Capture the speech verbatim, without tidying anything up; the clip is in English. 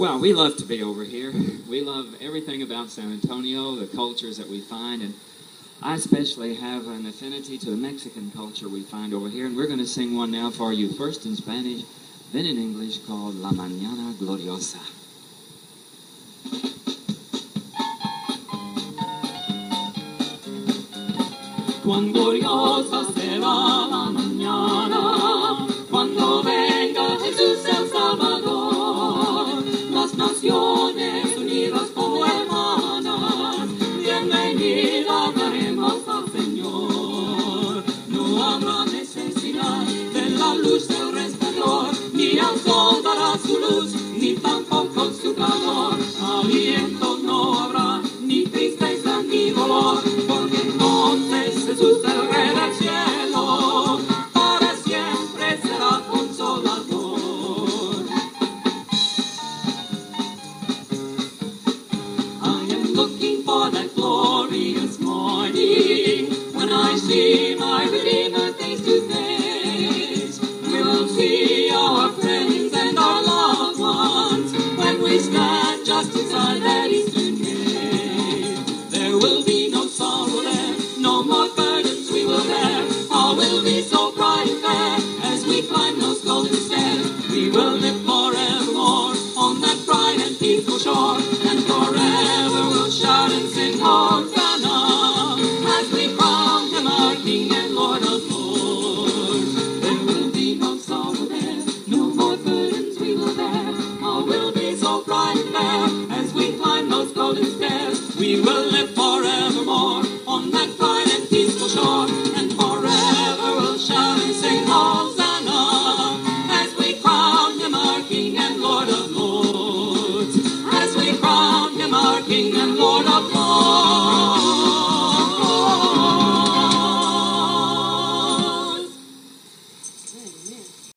Well, we love to be over here. We love everything about San Antonio, the cultures that we find, and I especially have an affinity to the Mexican culture we find over here, and we're going to sing one now for you, first in Spanish, then in English, called La Mañana Gloriosa. Cuán gloriosa será la mañana, cuando venga Jesús el Salvador. Las naciones unidas como hermanas, bienvenida daremos al Señor. No habrá necesidad de la luz del resplandor, ni al sol dará su luz, ni tampoco su calor. Aliento no habrá, ni tristeza ni dolor, porque entonces Jesús el Rey del cielo para siempre será consolador. I am looking for that glorious morning when I see my Redeemer face to face. We will see our friends and our loved ones when we stand just inside that eastern gate. There will be no sorrow there, no more burdens we will bear. All will be so bright and fair as we climb those golden stairs. We will live forevermore on that bright and peaceful shore, and forever we'll shout and sing Hosanna as we crown Him our King and Lord of Lords. There will be no sorrow there, no more burdens we will bear. All will be so bright and fair as we climb those golden stairs. We will live